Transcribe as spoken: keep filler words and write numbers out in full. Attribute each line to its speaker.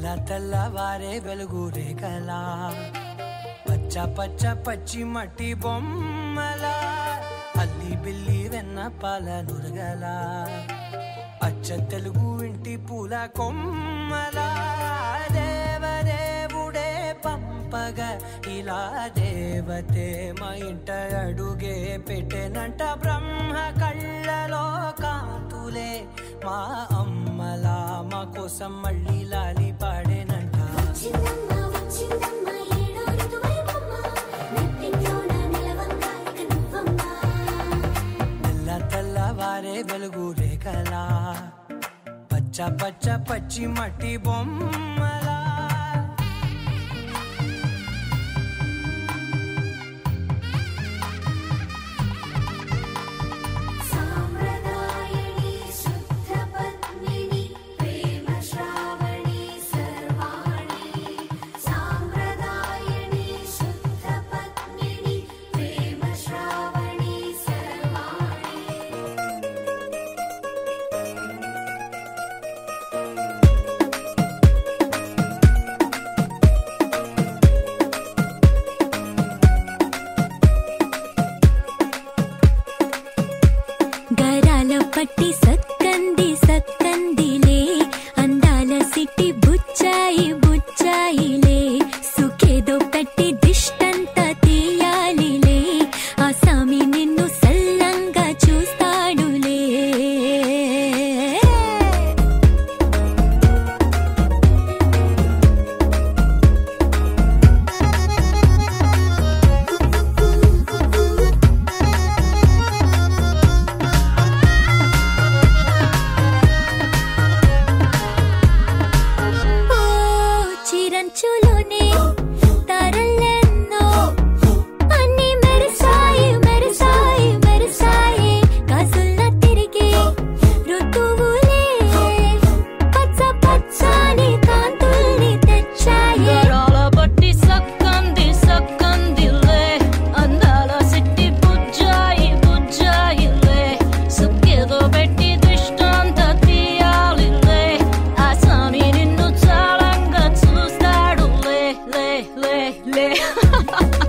Speaker 1: తెల్ల తెల్లవారే వెలుగు రేఖలా పచ్చ పచ్చ పచ్చి మట్టి బొమ్మలా అల్లి బిల్లి వెన్న పాల నురగలా అచ్చ తెలుగు ఇంటి పూల కొమ్మలా దేవదేవుడే పంపగా ఇలా దేవతే మా ఇంట అడుగే పెట్టెనంట బ్రహ్మ కళ్ళలో కాంతులే మా అమ్మలా మా కోసం మళ్ళీ లాలి పాడేనంట తెల్ల తెల్లవారే వెలుగు రేఖలా పచ్చ పచ్చ పచ్చి మట్టి బొమ్మలా
Speaker 2: పట్టి సక్కంది సక్కందిలే అందాల సిట్టి బుచ్చాయి బుచ్చాయిలే సుఖేదో పెట్టి దిష్టంత తీయాలిలే ఆ సామి నిన్ను సల్లంగా చూస్తాడులే చిరంచులోనే తారలెన్నో అన్ని మెరిసాయి మెరిసాయి మెరిసాయి కాసుల్లా తిరిగి ఋతువులే పచ్చ పచ్చని కాంతుల్ని తెచ్చాయి
Speaker 3: గరాల పట్టి సక్కంది సక్కందిలే అందాల సిట్టి బుజ్జాయి బుజ్జాయిలే సుక్కేదో పెట్టి దృష్టాంత తీయాలిలే ఆ స్వామి నిన్ను చాలా చూస్తాడు లే లే లే లే